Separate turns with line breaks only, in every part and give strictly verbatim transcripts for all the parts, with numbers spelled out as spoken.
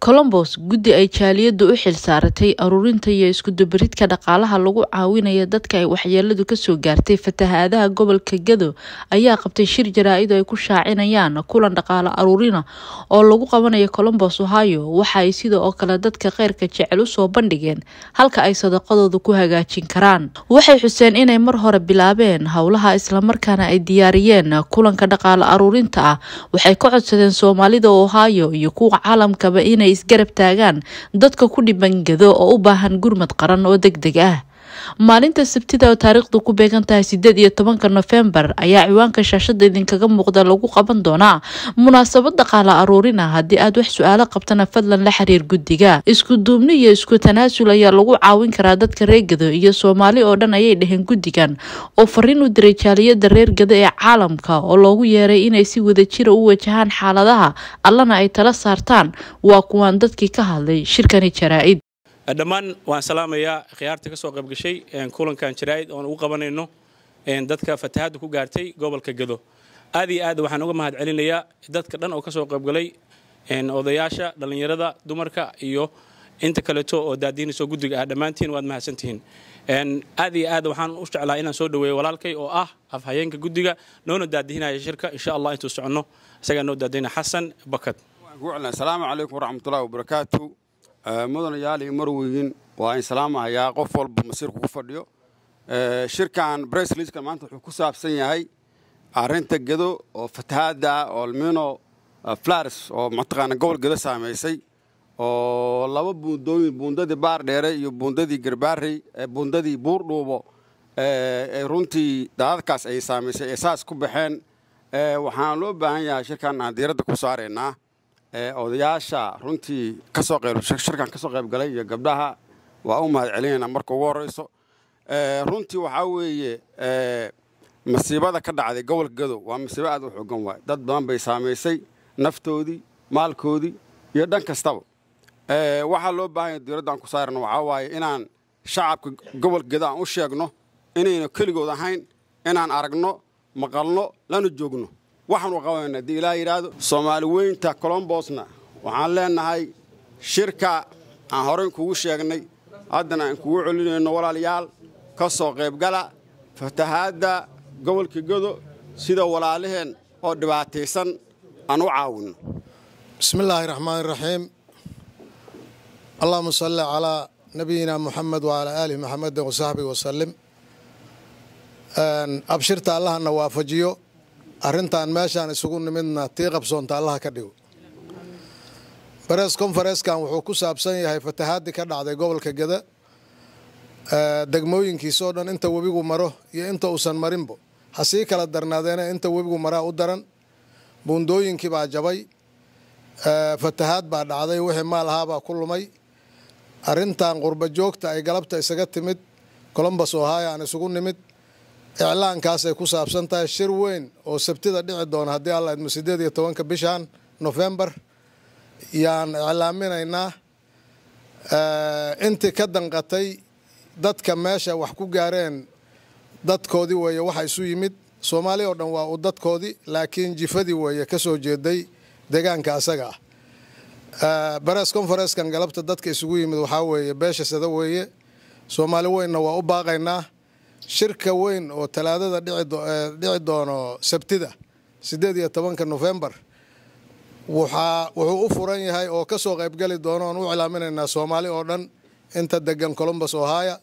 Columbus guddi ay jaaliyadu u xil saaratay aruurinta iyo isku dubaridka dhaqaalaha lagu caawinayo dadka ay waxyeeladu ka soo gaartay fatahaadaha gobolka Gado ayaa qabtay shir jaraa'id ay ku shaacinayaan kulan dhaqaale aruurina oo lagu qabanayo Columbus Ohio waxa ay sidoo kale dadka khayrka jecel u soo bandhigeen halka ay sadaqadooda ku hagaajin karaan waxay xuseen inay mar hore bilaabeen hawlaha isla markaana ay diyaariyeen kulanka dhaqaale aruurinta ah waxay ka codsadeen Soomaalida Ohio iyo kuwa caalamkaba inay isgarab taagaan dadka ku dhiban Gado oo u baahan gurmad qaran oo degdeg ah maalinta Sabtida oo taariikhdu ku beegan tahay sideed iyo tobanka November ayaa ciwaanka shaashada idinkaga muuqda lagu qaban doonaa munaasabad dhaqaale aruurin ah hadii aad wax su'aalo qabtana fadlan la xiriir guddiga isku duubni iyo isku tanaasul ayaa lagu caawin karaa dadka reer Gado iyo Soomaali oo dhan ayay dhaheen guddigan oo fariin u diray jaaliyada reer Gado ee caalamka oo loogu yeeray inay si wada jir u wajahaan xaaladaha allana ay tala saartaan waa kuwan dadkii ka hadlay shirkani jaraa'id
dhammaan waan salaamayaa khiyaarta ka soo qayb gashay kulankan jaraa'id oo ugu qabanayno dadka fatahaadu ku gaartay gobolka Gado aad iyo aad waxaan uga mahad celinayaa dadka dhan oo ka soo qayb galay odayaasha dhalinyarada dumarka iyo inta kale oo daadiinayso guddiga ah dhamaantiin waad mahadsantihiin aad iyo aad waxaan u jeclaa inaan soo dhaweeyo walaalkay oo ah afhayeenka guddiga noona daadinaya shirka insha Allah intuu socono isaga noo daadina Xasan Bakad
assalaamu calaykum waraxmatullaahi wabarakaatuh مدن يالي مرويين وإن سلام يا قفل بمصير كوفرديو شركة بريسليز كمان تحكوسها بسنة هاي عرنت الجدو وفتحات والمينو فلارس ومنطقة قول جدو ساميسي والله بوندي بوندي بار ديري يبوندي جرباري بوندي بوردو رونتي داركاس أي ساميسي أساس كوبحين وحنلو بهاي شركة ناديرة كوسارينا odayaasha runtii ka soo qayb shirkan ka soo qayb galay iyo gabdhaha waa u mahad celinayna marka ugu horeyso ee runtii waxa weeye ee masiibada ka dhacday gobolka Gado waa masiibo aad u xooggan waay dad badan bay saameysay naftoodii maalkoodii iyo dhan kastaba ee waxa loo baahan yahay dowladdan ku saarno waxa waaye inaan shacabka gobolka Gado aan u sheegno inayna kaligood ahayn inaan aragno maqalno lana joogno waxaan u qabanaa dii ilaa yiraahdo Soomaali weynta Columbusna waxaan leenahay shirka aan horey kugu sheegnay haddana aan kugu celinayno walaalayaal ka soo qayb gala fatahaada gobolka Gado sida walaalaheen oo dhibaataysan aan u caawino
bismillaahir rahmaanir rahiim Allahumma salli ala nabiyina Muhammad wa ala alihi Muhammad wa sahbihi wa sallim an abshirta Allahna waafajiyo arrintan meeshaan isugu nimidna tii qabsoonta Allah ka dhigo press conference kan wuxuu ku saabsan yahay fatahaadii ka dhacday gobolka Gado ee degmooyinkiisa oo dhan inta webigu maro iyo inta uusan marinbo hasii kala darnaadeena inta webigu maraa u daran buundooyinkii baa jabay ee fatahaad baa dhacday wixii maal ahaa ku lumay arrintan qurba joogta ay galabta isaga timid Columbus Ohio aan isugu nimid إعلان كاسة كوساب سنتا شروين أو سبتدا دعي دون هدي الله المسجد يتوان كبيشان نوفمبر يعني إعلامنا إنه آه أنت كدن قتي دت كماشة وحكو جارين دت كودي ويا واحد يسوي مد سومالي أو نوا ودت كودي لكن جفدي ويا كسو جدي دجان كاسجا آه برس كونفرنس كان قلبت دت كيسوي مد وحاول باشا سدوية سومالي وين نوا وباقينا shirka weyn oo talaadada dhici doono Sabtida sideed iyo tobanka November waxa wuxuu u furan yahay oo ka soo qayb gali doono oo u cilaaminayna Soomaali oo dhan inta degan Columbus Ohio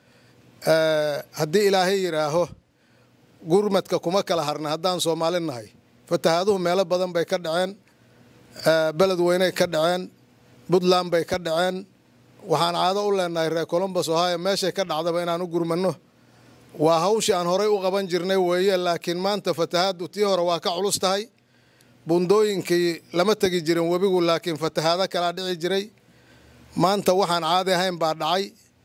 ee hadii Ilaahay yiraaho gurmadka kuma kala harna hadaan Soomaali nahay fatahaaduhu meelo badan bay ka dhaceen ee balad weynay ka dhaceen Puntland bay ka dhaceen waxaan caado u leenahay reer Columbus Ohio meesha ka dhacdaba inaan u gurmano waa hawshi aan horey u qaban jirnay weeye laakiin maanta fatahaadu tii hore waa ka culus tahay bundooyinkii lama tagi jirin webigu laakiin fatahaada kala dhici jiray maanta waxaan caadi ahayn baa dhacay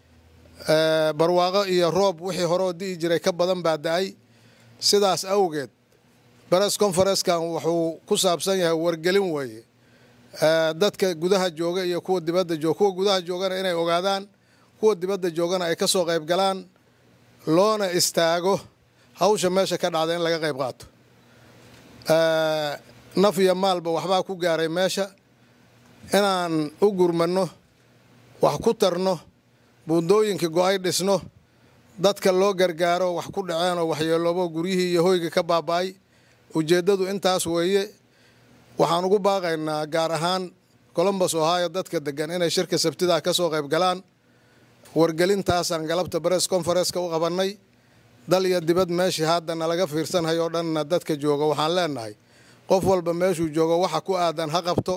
ee barwaaqo iyo roob wixii hore oo dii jiray ka badan baa dhacay sidaas awgeed press conference kan wuxuu ku saabsan yahay wargelin weeye ee dadka gudaha jooga iyo kuwa dibadda jooga kuwa gudaha joogana inay ogaadaan kuwa dibadda joogana ay ka soo qayb galaan loona istaago hawsha meesha ka dhacday in laga qayb qaato ee naf iyo maalba waxba ku gaaray meesha inaan u gurmanno wax ku tarno buundooyinka go'ay dhisno dadka loo gargaaro wax ku dhaceen oo waxyeeloobo guryihii iyo hoyga ka baaba'ay ujeeddadu intaas weeye waxaan ugu baaqaynaa gaar ahaan Columbus Ohio dadka degan inay shirka sabtida ka soo qayb galaan wargelintaasaan galabta press conference ka u qabanay dal iyo dibad meeshii haddana laga fiirsanayo dhan dadka jooga waxaan leenahay qof walba meeshuu joogo waxa ku aadan ha qabto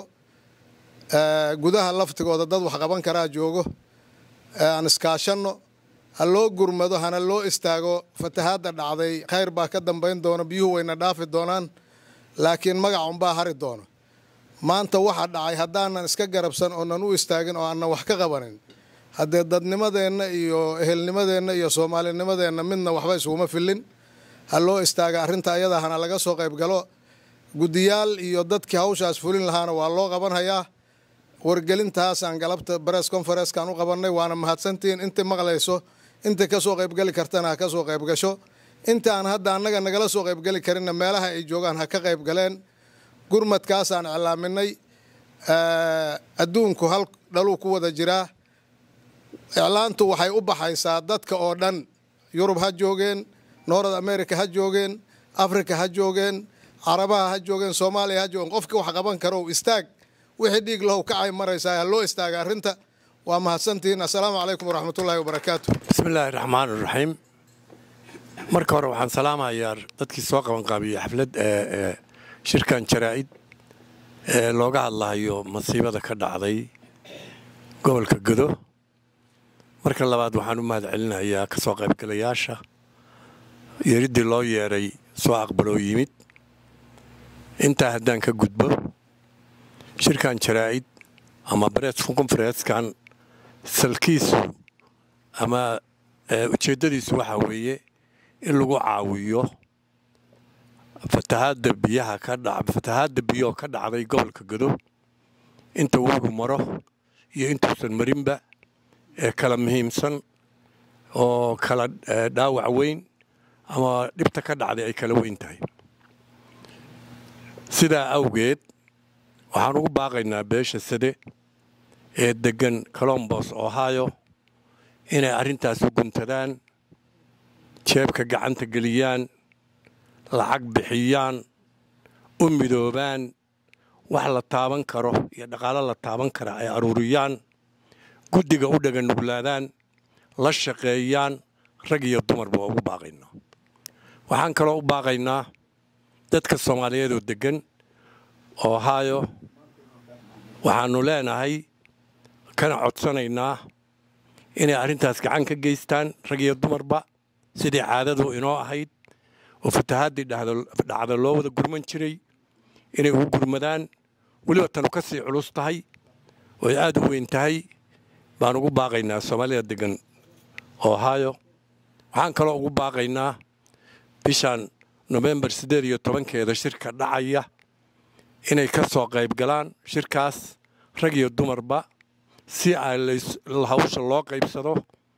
gudaha laftigooda dad wax qaban karaa joogo aan iskaashano ha loo gurmado hana loo istaago fatahaadda dhacday khayr baa ka dambayn doona biyuhu wayna dhaafi doonaan laakiin magac unbaa hari doono maanta waxa dhacay haddaanan iska garabsan oonan u istaagin oo aanan wax ka qabanin haddee dadnimadeenna iyo ehelnimadeenna iyo soomaalinimadeenna midna waxba isuguma filin ha loo istaaga arrinta ayada hana laga soo qayb galo guddiyaal iyo dadkii hawshaas fulin lahaana waa loo qabanhayaa wargelintaasaan galabta press conference-kan u qabannay waana mahadsantihiin intii maqlayso intii ka soo qaybgeli kartana ha ka soo qayb gasho inta aan hadda annaga nagala soo qaybgeli karinna meelaha ay joogaan ha ka qayb galeen gurmadkaasaan iclaaminay adduunku hal dhaluu ku wada jiraa iclaantu waxay u baxaysaa dadka oo dhan yurub ha joogeen north america ha joogeen africa ha joogeen carabaha ha joogeen soomaaliya ha joogeen qofkii wax qaban karo istaag wixii dhiig lahow kacay maraysaa ha loo istaaga arrinta waa mahadsantihiin assalaamu calaykum waraxmatullaahi wabarakaatu
bismillaahi raxmaani raxiim marka hore waxaan salaamayaa dadkii soo qaban qaabiyey xaflad ee shirkan jaraa'id ee looga hadlayo masiibada ka dhacday gobolka Gado marka labaad waxaan u mahad celinayaa ka soo qaybgalayaasha yeeridii loo yeeray soo aqbaloo yimid inta haddaan ka gudbo shirkan jaraa'id ama press conference-kan salkiisu ama ujeedadiisu waxa weeye in lagu caawiyo fatahaadda biyaha ka dhac fatahaadda biyo ka dhacday gobolka Gado inta uu maro iyo intuusan marinba ee kala muhiimsan oo kala dhaawac weyn ama dhibta ka dhacday ay kala weyn tahay sidaa awgeed waxaan ugu baaqaynaa beesha sade ee degan Columbus Ohio inay arrintaas u guntadaan jeebka gacanta geliyaan lacag bixiyaan u midoobaan wax la taaban karo iyo dhaqaale la taaban kara ay aruuriyaan guddiga u dhagan nuglaadaan la shaqeeyaan rag iyo dumarba ugu baaqaynaa waxaan kaloo u baaqaynaa dadka Soomaaliyeed oo degan Ohio waxaanu leenahay kana codsanaynaa inay arrintaas gacan ka geystaan rag iyo dumarba sidii caadadu inoo ahayd oo fatahaadii dhacda loo wada gurman jiray inay ugu gurmadaan weliba tanu ka sii culus tahay oo aad u weyn tahay baan ugu baaqaynaa Soomaalida degan Ohio waxaan kaloo ugu baaqaynaa bishan November siddeed iyo tobankeeda shirka dhacaya inay ka soo qayb galaan shirkaas rag iyo dumarba si ay hawsha loo qaybsado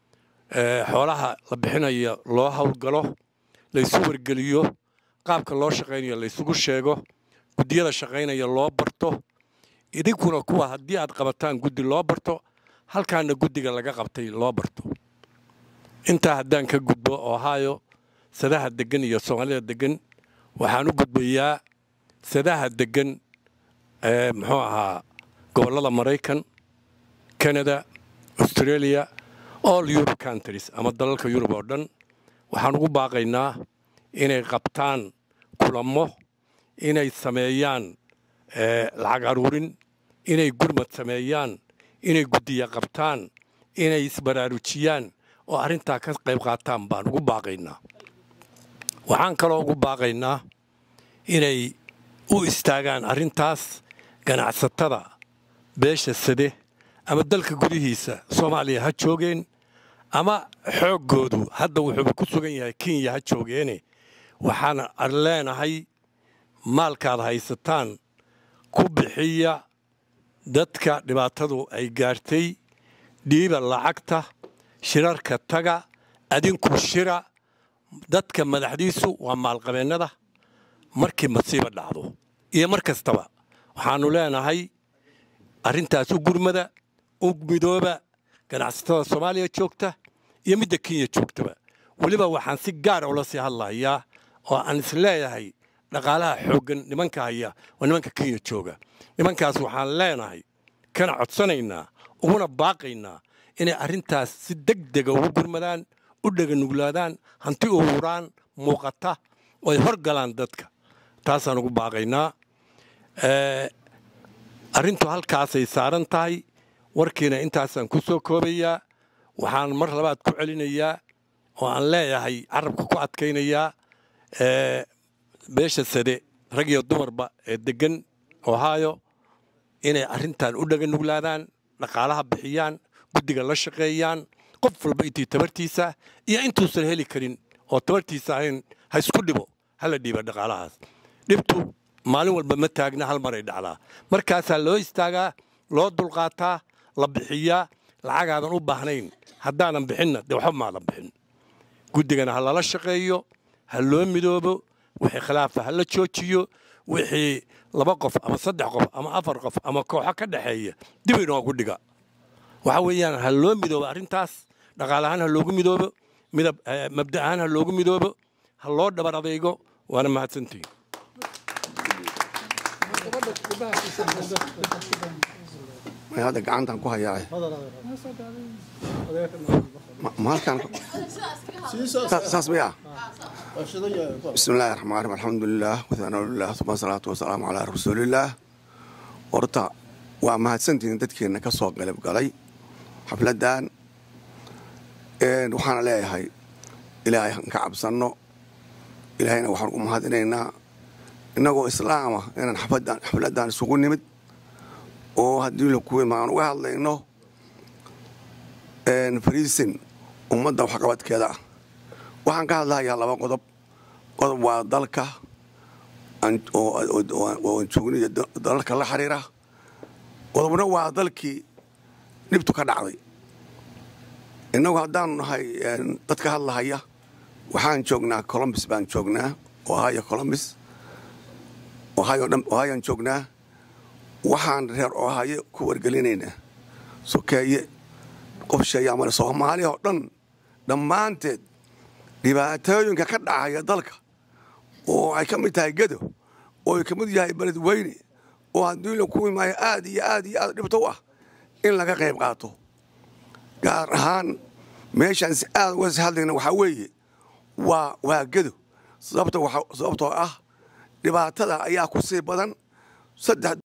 xoolaha la bixinayo loo hawlgalo la isu wargeliyo qaabka loo shaqeynayo la isugu sheego guddiyada shaqeynaya loo barto idinkuna kuwa haddii aad qabataan guddi loo barto halkaana guddiga laga qabtay loo barto intaa haddaan ka gudbo Ohio sadaha degan iyo Soomaalida degan waxaan u gudbayaa sadaha degan ee muxuu ahaa gobollada Mareykan Canada Australia all Europe countries ama dalalka Yurub oo dhan waxaan ugu baaqaynaa inay qabtaan kulamo inay sameeyaan lacag aruurin inay gurmad sameeyaan inay guddiya qabtaan inay isbaraarujiyaan oo arrintaa ka qayb qaataan baan ugu baaqaynaa waxaan kaloo ugu baaqaynaa inay u istaagaan arrintaas ganacsatada beesha sade ama dalka gudihiisa Soomaaliya ha joogeen ama xooggoodu hadda wuxuu ku sugan yahay Kenya ha joogeene waxaan arleenahay maalkaad haysataan ku bixiya dadka dhibaatadu ay gaartay dhiiba lacagta shirarka taga adinku shira dadka madaxdiisu waa maalqabeennada markii masiibo dhacdo iyo mar kastaba waxaanu leenahay arrintaas u gurmada u midooba ganacsatada Soomaaliya joogta iyo midda Kenya joogtaba waliba waxaan si gaar ah ula sii hadlayaa oo aan isleeyahay dhaqaalaha xooggan nimanka haya waa nimanka Kenya jooga nimankaas waxaan leenahay kana codsanaynaa uguna baaqaynaa inay arrintaas si degdeg ah ugu gurmadaan u dhaganuglaadaan hanti u huraan muuqata oo ay horgalaan dadka taasaan ugu baaqaynaa ee arrintu halkaasay saaran tahay warkiina intaasaan ku soo koobayaa waxaan mar labaad ku celinayaa oo aan leeyahay carabka ku adkaynayaa ee beesha sade rag iyo dumarba ee degan Ohio inay arrintan u dhaganuglaadaan dhaqaalaha bixiyaan guddiga la shaqeeyaan qof walba intii tabartiisa iyo intuusan heli karin oo tabartiisa ahayn ha isku dhibo hala dhiiba dhaqaalahaas dhibtu maalin walba ma taagna hal mar ay dhacdaa markaasaa loo istaagaa loo dulqaataa la bixiyaa lacagaadan u baahnayn haddaanan bixinna dee waxba maadan bixin guddigana ha lala shaqeeyo ha loo midoobo wixii khilaafa ha la joojiyo wixii laba qof ama saddex qof ama afar qof ama kooxo ka dhaxeeya dib inoogu dhiga waxa weeyaan ha loo midoobo arrintaas dhaqaalahaan ha loogu midoobo midab mabda ahaan ha loogu midoobo ha loo dhabar adaygo waana mahadsantihiin
هذا قعنتان كوها ياي ما كان ساس بيا بسم الله الرحمن الرحيم الحمد لله وثناء لله ثم الصلاة والسلام على رسول الله ورتا وما هتسنتين تدكينا كسوق قلب قلي حفلة دان وحنا لا هاي إلهي كعب صنو إلهينا وحنا هذينا إنه إسلامه إن حفلة دان حفلة دان سكون نمد oo haddii la kuwey maan uga hadlayno fariisin ummadda waxqabadkeeda ah waxaan ka hadlahayaa laba qodob qodob waa dalka oo joogniya dalalka la xiriira qodobna waa dalkii dhibtu ka dhacday innagu haddaanu nahay dadka hadlahaya waxaan joognaa Columbus baan joognaa Ohio Columbus Ohioan joognaa waxaan reer Ohio ku wargelinaynaa sokeeye qof shay ama Soomaaliya oo dhan dhammaanteed dhibaatooyinka ka dhacaya dalka oo ay ka mid tahay Gedo oo ay ka mid yahay Beledweyne oo haddii la ku imaay aad iyo aad iyo aad dhibto ah in laga qayb qaato gaar ahaan meeshan si aad uga hadlayna waxa weeye waa waa Gedo sababtoo waxa sababtoo ah dhibaatada ayaa ku sii badan saddex